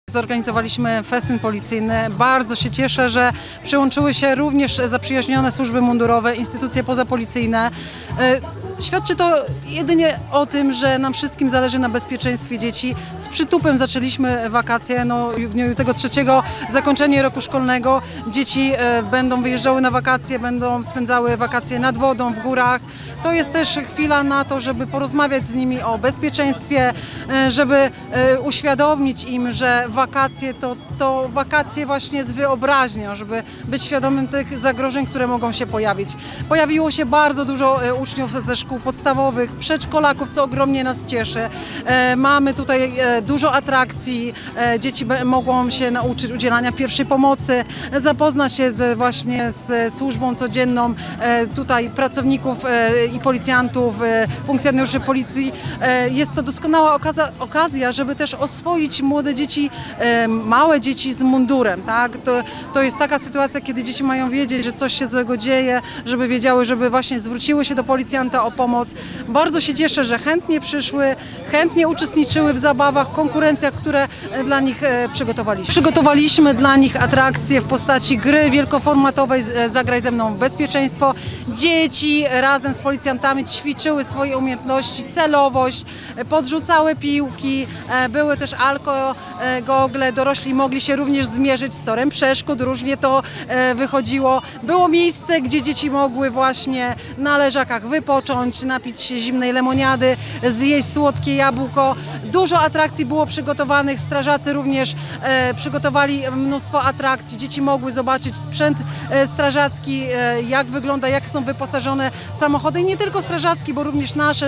Zorganizowaliśmy festyn policyjny. Bardzo się cieszę, że przyłączyły się również zaprzyjaźnione służby mundurowe, instytucje pozapolicyjne. Świadczy to jedynie o tym, że nam wszystkim zależy na bezpieczeństwie dzieci. Z przytupem zaczęliśmy wakacje. W dniu tego 3. zakończenie roku szkolnego. Dzieci będą wyjeżdżały na wakacje, będą spędzały wakacje nad wodą, w górach. To jest też chwila na to, żeby porozmawiać z nimi o bezpieczeństwie, żeby uświadomić im, że wakacje to wakacje właśnie z wyobraźnią, żeby być świadomym tych zagrożeń, które mogą się pojawić. Pojawiło się bardzo dużo uczniów ze szkół podstawowych, przedszkolaków, co ogromnie nas cieszy. Mamy tutaj dużo atrakcji, dzieci mogą się nauczyć udzielania pierwszej pomocy, zapoznać się właśnie z służbą codzienną tutaj pracowników i policjantów, funkcjonariuszy policji. Jest to doskonała okazja, żeby też oswoić młode dzieci, małe dzieci z mundurem. Tak? To jest taka sytuacja, kiedy dzieci mają wiedzieć, że coś się złego dzieje, żeby wiedziały, żeby właśnie zwróciły się do policjanta o pomoc. Bardzo się cieszę, że chętnie przyszły, chętnie uczestniczyły w zabawach, konkurencjach, które dla nich przygotowaliśmy. Przygotowaliśmy dla nich atrakcje w postaci gry wielkoformatowej Zagraj ze mną w bezpieczeństwo. Dzieci razem z policjantami ćwiczyły swoje umiejętności, celowość, podrzucały piłki, były też alkogogle, dorośli mogli się również zmierzyć z torem przeszkód, różnie to wychodziło. Było miejsce, gdzie dzieci mogły właśnie na leżakach wypocząć, napić się zimnej lemoniady, zjeść słodkie jabłko. Dużo atrakcji było przygotowanych, strażacy również przygotowali mnóstwo atrakcji. Dzieci mogły zobaczyć sprzęt strażacki, jak wygląda, jak są wyposażone samochody. I nie tylko strażacki, bo również nasz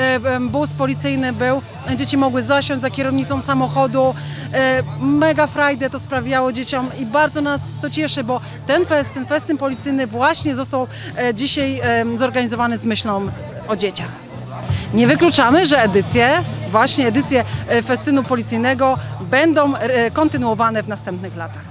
bus policyjny był. Dzieci mogły zasiąść za kierownicą samochodu. Mega frajdę to sprawiało dzieciom i bardzo nas to cieszy, bo ten festyn policyjny właśnie został dzisiaj zorganizowany z myślą o dzieciach. Nie wykluczamy, że edycje festynu policyjnego będą kontynuowane w następnych latach.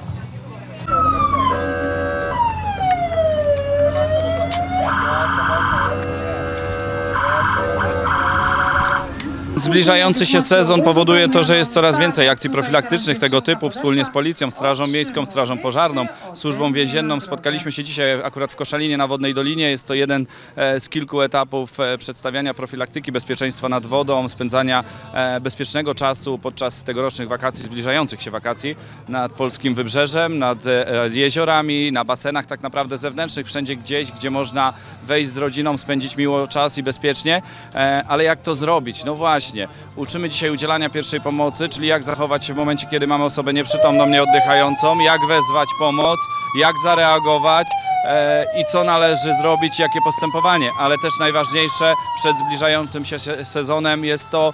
Zbliżający się sezon powoduje to, że jest coraz więcej akcji profilaktycznych tego typu. Wspólnie z Policją, Strażą Miejską, Strażą Pożarną, Służbą Więzienną spotkaliśmy się dzisiaj akurat w Koszalinie na Wodnej Dolinie. Jest to jeden z kilku etapów przedstawiania profilaktyki bezpieczeństwa nad wodą, spędzania bezpiecznego czasu podczas tegorocznych wakacji, zbliżających się wakacji nad polskim wybrzeżem, nad jeziorami, na basenach tak naprawdę zewnętrznych, wszędzie gdzieś, gdzie można wejść z rodziną, spędzić miło czas i bezpiecznie. Ale jak to zrobić? No właśnie. Uczymy dzisiaj udzielania pierwszej pomocy, czyli jak zachować się w momencie, kiedy mamy osobę nieprzytomną, nieoddychającą, jak wezwać pomoc, jak zareagować i co należy zrobić, jakie postępowanie. Ale też najważniejsze przed zbliżającym się sezonem jest to,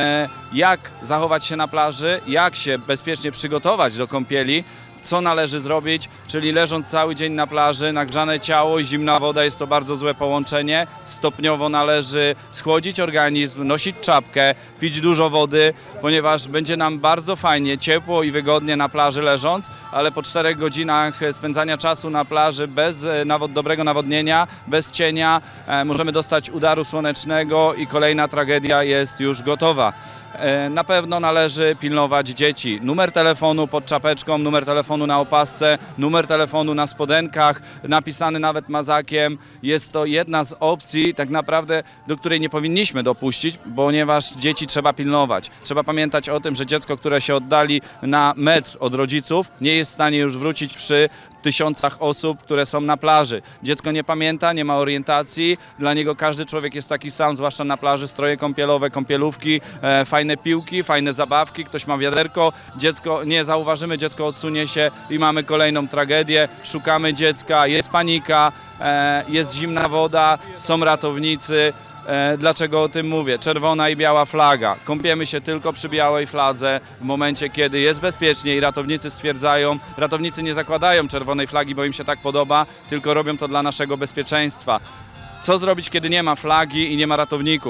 jak zachować się na plaży, jak się bezpiecznie przygotować do kąpieli, co należy zrobić, czyli leżąc cały dzień na plaży, nagrzane ciało, zimna woda, jest to bardzo złe połączenie. Stopniowo należy schłodzić organizm, nosić czapkę, pić dużo wody, ponieważ będzie nam bardzo fajnie, ciepło i wygodnie na plaży leżąc, ale po 4 godzinach spędzania czasu na plaży bez dobrego nawodnienia, bez cienia, możemy dostać udaru słonecznego i kolejna tragedia jest już gotowa. Na pewno należy pilnować dzieci. Numer telefonu pod czapeczką, numer telefonu na opasce, numer telefonu na spodenkach, napisany nawet mazakiem. Jest to jedna z opcji tak naprawdę, do której nie powinniśmy dopuścić, ponieważ dzieci trzeba pilnować. Trzeba pamiętać o tym, że dziecko, które się oddali na metr od rodziców, nie jest w stanie już wrócić przy tysiącach osób, które są na plaży. Dziecko nie pamięta, nie ma orientacji, dla niego każdy człowiek jest taki sam, zwłaszcza na plaży, stroje kąpielowe, kąpielówki, fajne piłki, fajne zabawki, ktoś ma wiaderko, dziecko nie zauważymy, dziecko odsunie się i mamy kolejną tragedię, szukamy dziecka, jest panika, jest zimna woda, są ratownicy. Dlaczego o tym mówię? Czerwona i biała flaga. Kąpiemy się tylko przy białej fladze w momencie, kiedy jest bezpiecznie i ratownicy stwierdzają, ratownicy nie zakładają czerwonej flagi, bo im się tak podoba, tylko robią to dla naszego bezpieczeństwa. Co zrobić, kiedy nie ma flagi i nie ma ratowników?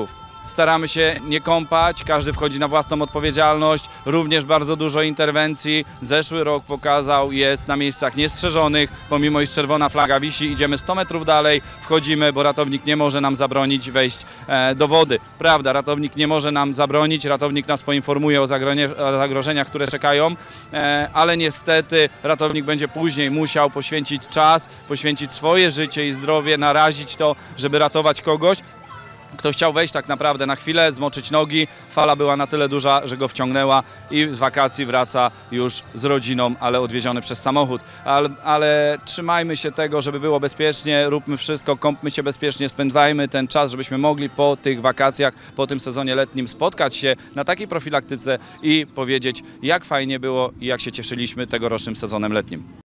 staramy się nie kąpać, każdy wchodzi na własną odpowiedzialność, również bardzo dużo interwencji. Zeszły rok pokazał, jest na miejscach niestrzeżonych, pomimo iż czerwona flaga wisi, idziemy 100 metrów dalej, wchodzimy, bo ratownik nie może nam zabronić wejść do wody. Prawda, ratownik nie może nam zabronić, ratownik nas poinformuje o zagrożeniach, które czekają, ale niestety ratownik będzie później musiał poświęcić czas, poświęcić swoje życie i zdrowie, narazić to, żeby ratować kogoś, kto chciał wejść tak naprawdę na chwilę, zmoczyć nogi. Fala była na tyle duża, że go wciągnęła i z wakacji wraca już z rodziną, ale odwieziony przez samochód. Ale trzymajmy się tego, żeby było bezpiecznie, róbmy wszystko, kąpmy się bezpiecznie, spędzajmy ten czas, żebyśmy mogli po tych wakacjach, po tym sezonie letnim spotkać się na takiej profilaktyce i powiedzieć, jak fajnie było i jak się cieszyliśmy tegorocznym sezonem letnim.